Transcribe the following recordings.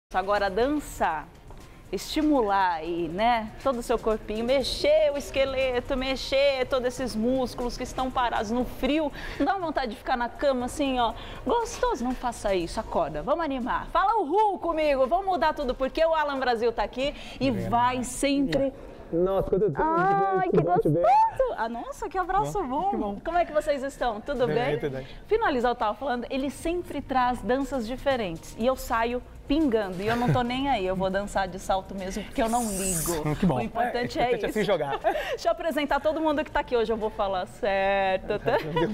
Agora dançar, estimular aí, né, todo o seu corpinho, mexer o esqueleto, mexer todos esses músculos que estão parados no frio. Não dá vontade de ficar na cama assim, ó, gostoso? Não faça isso, acorda, vamos animar. Fala uhul comigo, vamos mudar tudo, porque o Alan Brasil tá aqui e vai sempre... Nossa, quando eu tenho Ai, que gostoso! Ah, nossa, que abraço bom! Que bom. Como é que vocês estão? Tudo bem? Verdade. Finalizar, eu tava falando, ele sempre traz danças diferentes e eu saio pingando e eu não tô nem aí, eu vou dançar de salto mesmo porque eu não ligo. Que bom. O importante é isso. É se jogar. Deixa eu apresentar todo mundo que tá aqui hoje, eu vou falar certo, tá?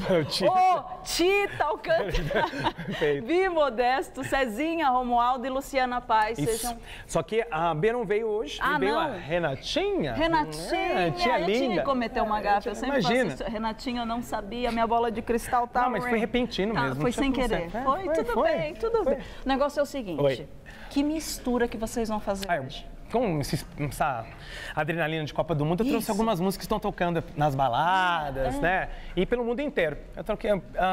Ô, Tita Alcântara, Vi Modesto, Cezinha Romualdo e Luciana Paz, sejam... Só que a B não veio hoje, veio não. a Renatinha. Renatinha, tia eu linda. tinha que cometer uma gafe, eu sempre Imagina. faço isso. Renatinha, eu não sabia, minha bola de cristal tá... Não, mas foi repentino mesmo. Foi sem querer. Foi, tudo bem, tudo bem. O negócio é o seguinte, Oi. que mistura que vocês vão fazer hoje? Com essa adrenalina de Copa do Mundo, eu trouxe algumas músicas que estão tocando nas baladas, né? E pelo mundo inteiro. Eu troquei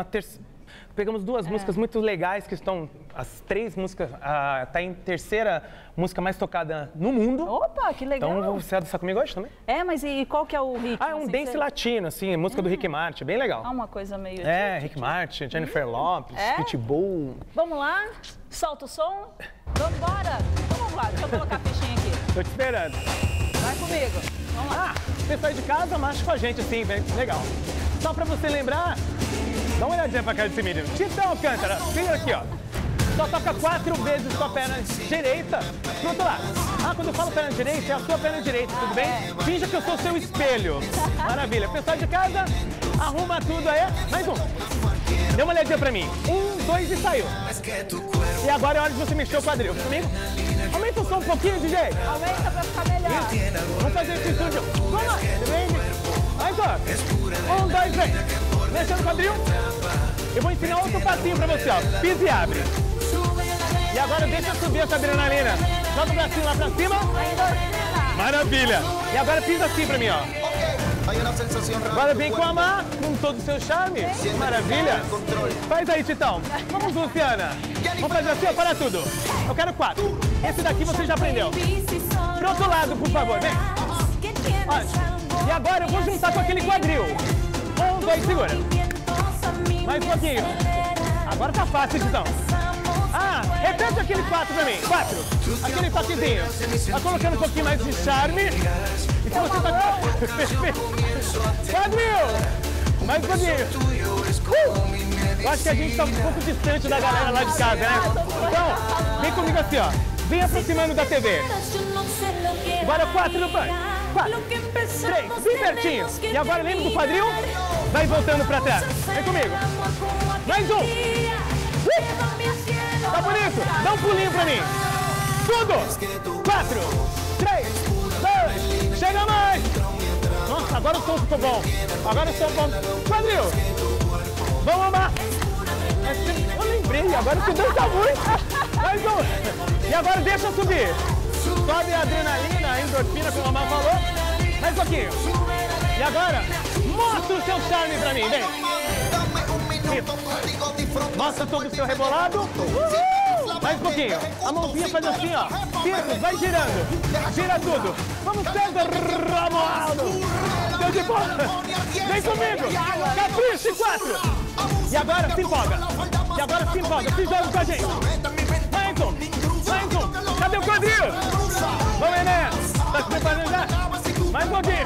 pegamos duas músicas muito legais que estão... As três músicas... tá em terceira música mais tocada no mundo. Opa, que legal. Então você vai dançar comigo hoje também? É, mas e qual que é o ritmo? É um dance latino, assim, música do Rick Martin, bem legal. Uma coisa meio... Rick Martin, Jennifer Lopez, É? Pitbull. Vamos lá? Solta o som? Vamos embora? Então vamos lá, deixa eu colocar a fichinha aqui. Tô te esperando. Vai comigo. Vamos lá. Você sai de casa, marcha com a gente, assim, vem. Legal. Só pra você lembrar, dá uma olhadinha pra cara desse menino. Tita Alcântara, fica aqui, ó. Só toca 4 vezes com a perna direita pro outro lado. Quando eu falo perna direita, é a sua perna direita, tudo bem? Finja que eu sou o seu espelho. Maravilha. Pessoal de casa, arruma tudo aí. Mais um. Dê uma olhadinha pra mim. 1, 2 e saiu. E agora é hora de você mexer o quadril. Comigo? Aumenta o som um pouquinho, DJ. Aumenta pra ficar melhor. Vamos fazer esse estúdio. Vamos lá. Vem. Mais um. 1, 2, vem. Mexendo o quadril. Eu vou ensinar outro passinho pra você, ó. Pisa e abre. E agora deixa eu subir essa adrenalina. Joga o bracinho lá pra cima. Maravilha. E agora pisa assim pra mim, ó. Agora vem com a mão, com todo o seu charme. Maravilha. Faz aí, Titão. Vamos, Luciana. Vamos fazer assim, ó, para tudo. Eu quero 4. Esse daqui você já aprendeu. Pro outro lado, por favor, vem. Ó. E agora eu vou juntar com aquele quadril. 1, 2, segura. Mais um pouquinho. Agora tá fácil, Titão. Repete aquele 4 pra mim. 4. Aquele toquezinho. Tá colocando um pouquinho mais de charme. E se você tá... Quadril! Mais um pouquinho. Eu acho que a gente tá um pouco distante da galera lá de casa, né? Então, vem comigo assim, ó. Vem aproximando da TV. Agora 4 no banco. 4, 3, bem pertinho. E agora lembra do quadril? Vai voltando pra trás. Vem comigo. Mais um. Tá bonito? Dá um pulinho pra mim. Tudo. 4, 3, 2. Chega mais. Nossa, agora o som ficou bom. Agora o som ficou bom. Quadril. Vamos amar. Eu lembrei, agora você dança muito. Mais um. E agora deixa eu subir. Sobe a adrenalina, a endorfina, como a Mamá falou. Mais um pouquinho. E agora, mostra o seu charme pra mim, vem. Isso. Mostra todo o seu rebolado. Mais um pouquinho. A mãozinha faz assim, ó. Isso, vai girando. Gira tudo. Vamos, César Romualdo. Deu de bola. Vem comigo. Capricho, 4. E agora se empolga. E agora se empolga. Se joga com a gente. Mais um. Mais um. Cadê o quadril? Vamos, Enéas. Tá se preparando já? Mais um pouquinho.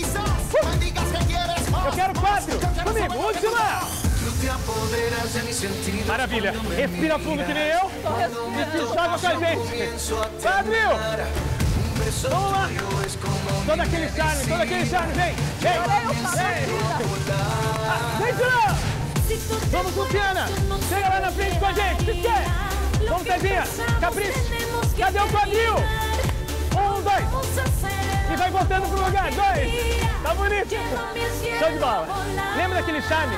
Eu quero 4. Comigo. Última. Maravilha. Respira fundo que nem eu. E se joga com a gente. Quadril. Vamos lá. Todo aquele charme. Vem. Vem. Vem, Tira. Vamos, Luciana. Chega lá na frente com a gente. Se quer. Vamos, Cezinha. Capricho. Cadê o quadril? 1, 2. E vai voltando pro lugar. 2. Tá bonito. Show de bola. Lembra daquele charme?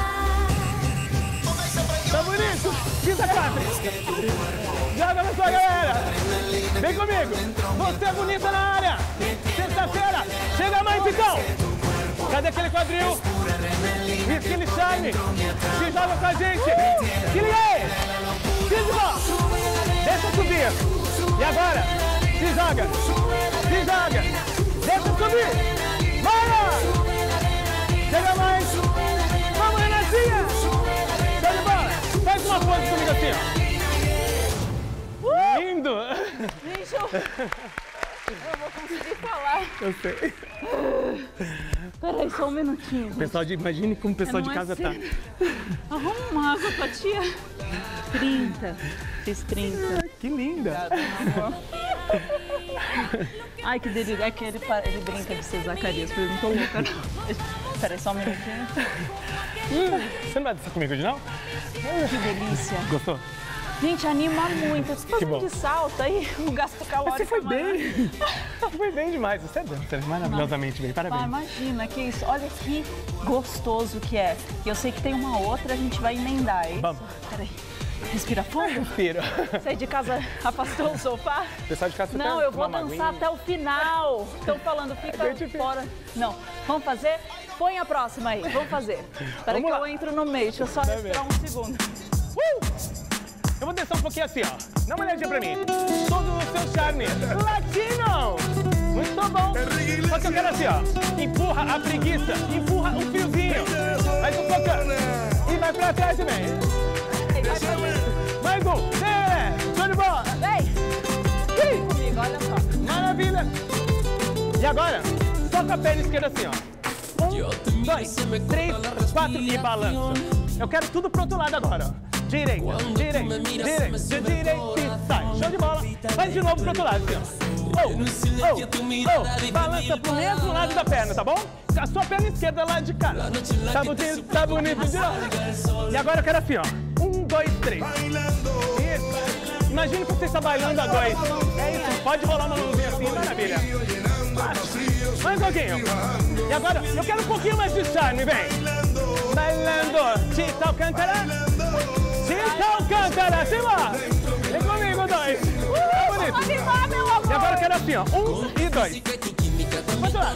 Tá bonito. Pisa 4. Joga na sua galera. Vem comigo. Você é bonita na área. Sexta-feira. Chega mais, então. Cadê aquele quadril? E aquele charme? Se joga com a gente. Se liga aí. Deixa eu subir. E agora, se joga, deixa subir, bora! Chega mais, vamos Renatinha! Show de bola! Faz uma pose comigo assim, ó. Lindo! Gente, eu vou conseguir falar. Eu sei. Peraí, só um minutinho. Pessoal imagine como o pessoal de casa tá. Arruma uma água pra tia. 30. Fiz 30. Que linda! Obrigada, meu amor. Ai, que delícia. É que ele brinca de ser Zacarias, porque eu não tô louca, não. Peraí, só um minutinho. Você não vai dançar comigo hoje, não? Que delícia. Gostou? Gente, anima muito. Você Que fazendo bom. de salto aí, o gasto calórico. Você foi é maior. bem! Você foi bem demais. Você dança maravilhosamente bem. Parabéns. Ah, imagina, que isso. Olha que gostoso que é. E eu sei que tem uma outra, a gente vai emendar, é isso? Vamos. Peraí. Respira fundo. Respiro. Sai de casa, afastou o sofá? O pessoal de casa Não, quer eu vou tomar uma dançar aguinha? até o final. Estão falando, fica fora. Não, vamos fazer? Põe a próxima aí, vamos fazer. Peraí que Vamos lá. eu entro no meio, deixa eu só respirar um segundo. Eu vou dançar um pouquinho assim, ó. Dá uma olhadinha pra mim. Todo o seu charme. Latino! Muito bom. Só que eu quero assim, ó. Empurra a preguiça. Empurra um fiozinho. Mais um pouquinho. E vai pra trás e vem. Mais um. Show de bola. Vem! Vem comigo, olha só. Maravilha. E agora, só com a perna esquerda assim, ó. 1, 2, 3, 4 e balança. Eu quero tudo pro outro lado agora, ó. Direita, direita e sai. Show de bola. Faz de novo pro outro lado, assim, ó. Balança pro mesmo lado da perna, tá bom? A sua perna esquerda lá de cá. Tá bonito de novo. E agora eu quero assim, ó. 1, 2, 3. Isso. Imagina que você está bailando a 2. É isso. Pode rolar uma mãozinha assim, maravilha. Mais um pouquinho. E agora, eu quero um pouquinho mais de charme, vem. Bailando. Tita Alcântara. Tita Alcântara. Cima. Vem comigo, 2. Bonito. Animar, meu amor. E agora eu quero assim, ó. 1 e 2. Muito lá.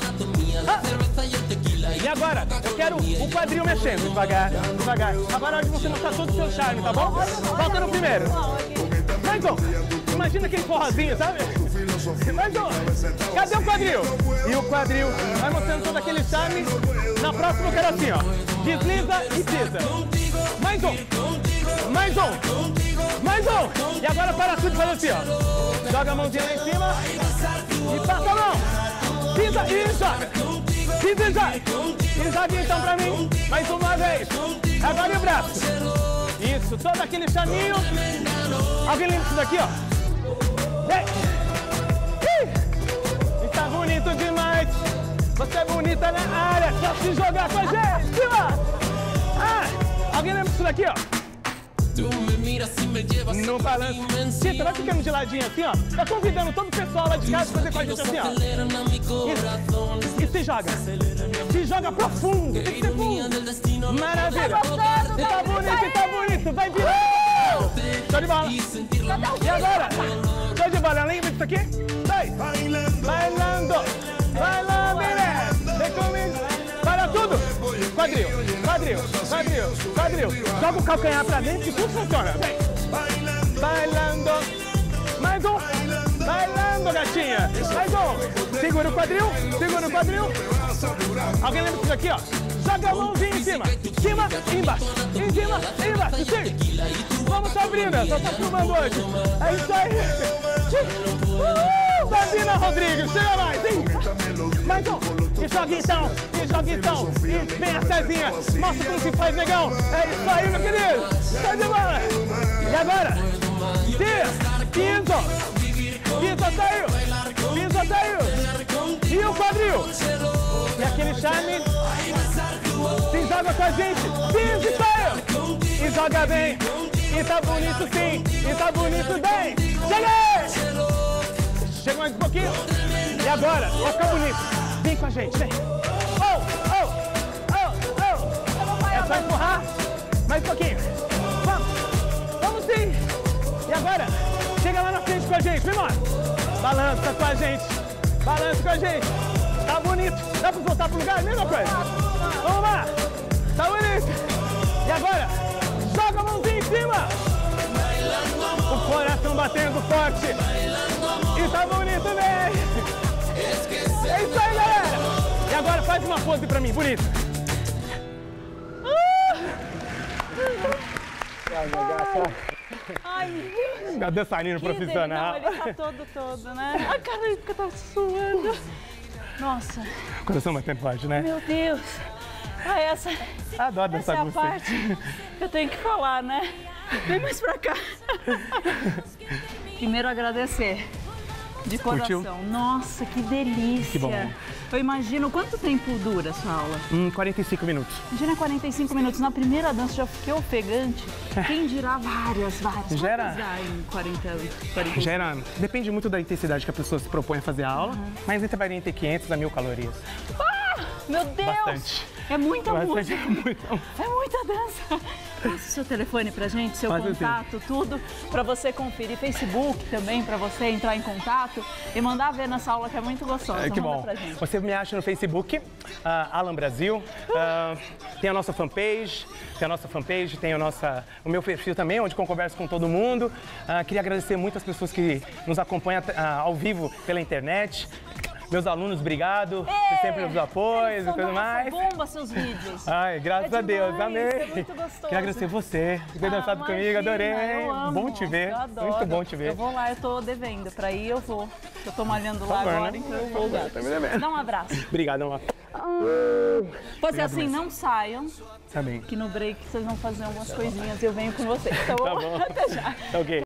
E agora, eu quero o quadril mexendo. Devagar, devagar. Agora é hora de você mostrar todo o seu charme, tá bom? Volta no primeiro. Mais um. Imagina aquele forrozinho, sabe? Mais um. Cadê o quadril? E o quadril vai mostrando todo aquele charme. Na próxima eu quero assim, ó. Desliza e pisa. Mais um. Mais um. Mais um. E agora para tudo e faz assim, ó. Joga a mãozinha lá em cima. E passa a mão. Pisa e joga. Pisa e joga. E joga então pra mim. Mais uma vez. Agora e o braço. Isso, todo aquele chaninho. Alguém lembra disso daqui, ó? Vem. E tá bonito demais. Você é bonita na área. Só se jogar com a gente. Alguém lembra disso daqui, ó? No balanço. Tita, vai ficando de ladinho assim, ó. Tá convidando todo o pessoal lá de casa a fazer com a gente assim, ó. Isso. E se joga. Se joga profundo. Tem que ser fundo. Maravilha. E tá bonito. Vai virar. Show de bola. E agora? Show de bola. Lembra disso aqui? Vai. Bailando. Né? Vem comigo. Para tudo. Quadril. Joga o calcanhar pra dentro e tudo funciona. Vem. Bailando. Mais um. Bailando, gatinha. Mais um. Segura o quadril. Alguém lembra disso aqui, ó? Joga a mãozinha em cima. Cima e embaixo. Em cima e embaixo. Sim. Vamos, Sabrina. Só tá filmando hoje. É isso aí. Sabrina Rodrigues. Chega mais. Sim. Mais um. E joga então. E vem a Cezinha. Mostra como se faz, negão. É isso aí, meu querido. Tá de bola. E agora? Piso. Saiu. E o quadril. E aquele charme. Se joga com a gente. Piso e saiu. E joga bem. E tá bonito sim. E tá bonito bem. Cheguei. Chega mais um pouquinho. E agora? Vai ficar bonito. Vem com a gente, vem. É só empurrar. Mais um pouquinho. Vamos sim. E agora? Chega lá na frente com a gente, vem embora. Balança com a gente. Tá bonito. Dá pra voltar pro lugar? Mesma coisa. Vamos lá. Tá bonito. E agora? Joga a mãozinha em cima. O coração batendo forte. Faz uma pose pra mim, bonita. Ai, meu Deus. É dançarino profissional. Não, ele tá todo, né? Ai, caralho, porque eu tava suando. Nossa. Coração batendo forte, né? Meu Deus. Ah, essa Adoro dançar é com a você. parte que eu tenho que falar, né? Vem mais pra cá. Primeiro agradecer. De coração. Curtiu? Nossa, que delícia. Que bom. Eu imagino, quanto tempo dura a sua aula? 45 minutos. Imagina 45 minutos. Na primeira dança já fiquei ofegante. Quem dirá várias. Já era. Quantas dá em 40 Já era, depende muito da intensidade que a pessoa se propõe a fazer a aula, mas entre varia entre 500 a 1000 calorias. Meu Deus! Bastante. É muita música. Muito. É muita dança. Passa o seu telefone pra gente, seu Pode contato, tudo pra você conferir. Facebook também, pra você entrar em contato e mandar ver nessa aula que é muito gostosa. Que Manda bom. pra gente. Você me acha no Facebook, Alan Brasil. Tem a nossa fanpage, tem o meu perfil também, onde eu converso com todo mundo. Queria agradecer muito as pessoas que nos acompanham ao vivo pela internet. Meus alunos, obrigado por sempre os apoios e tudo mais. Bomba seus vídeos. Ai, graças a Deus, demais, amei. é muito gostoso. Queria agradecer você por ter dançado comigo, adorei. Eu amo. Bom te ver, Eu adoro. muito bom te ver. Eu vou lá, eu tô devendo. Pra ir eu vou. Eu tô malhando lá favor, agora, né? então eu vou. Tá me devendo. Dá um abraço. Obrigado, amor. Pois é, assim, não saiam, Tá bem. que no break vocês vão fazer umas coisinhas e eu venho com vocês, tá bom? Tá bom. Até já. Tá ok.